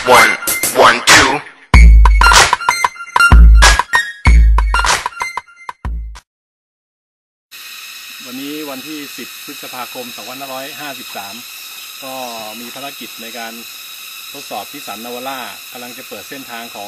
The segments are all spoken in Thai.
1 1 2 วันนี้วันที่ 10 พฤษภาคม 2553 ก็มีภารกิจในการทดสอบที่สันนาวาร่ากำลังจะเปิดเส้นทางของ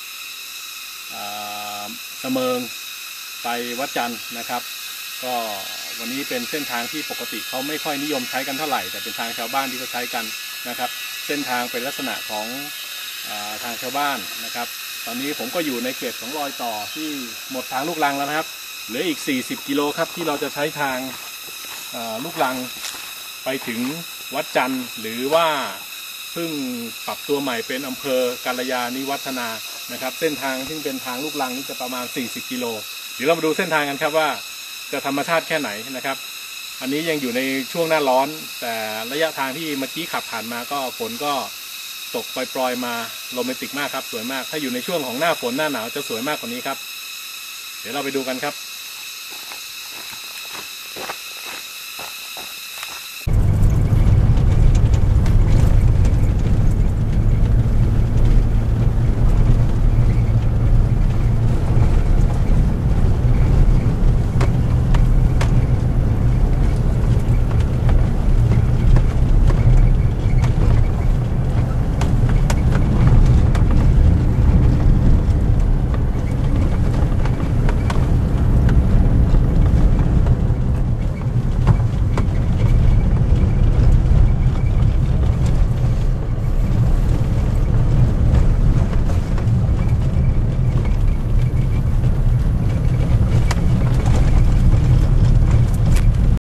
เสมิงไปวัดจันทร์นะครับก็วันนี้เป็นเส้นทางที่ปกติเขาไม่ค่อยนิยมใช้กันเท่าไหร่แต่เป็นทางชาวบ้านที่เขาใช้กันนะครับเส้นทางเป็นลักษณะของทางชาวบ้านนะครับตอนนี้ผมก็อยู่ในเขตของรอยต่อที่หมดทางลูกรังแล้วนะครับเหลืออีก40 กิโลครับที่เราจะใช้ทางลูกรังไปถึงวัดจันทร์หรือว่าเพิ่งปรับตัวใหม่เป็นอำเภอกาลยานิวัฒนานะครับเส้นทางที่เป็นทางลูกรังนี่จะประมาณ40 กิโลเดี๋ยวเรามาดูเส้นทางกันครับว่าจะธรรมชาติแค่ไหนนะครับอันนี้ยังอยู่ในช่วงหน้าร้อนแต่ระยะทางที่เมื่อกี้ขับผ่านมาก็ฝนก็ตกปล่อยๆมาโรแมนติกมากครับสวยมากถ้าอยู่ในช่วงของหน้าฝนหน้าหนาวจะสวยมากกว่านี้ครับเดี๋ยวเราไปดูกันครับ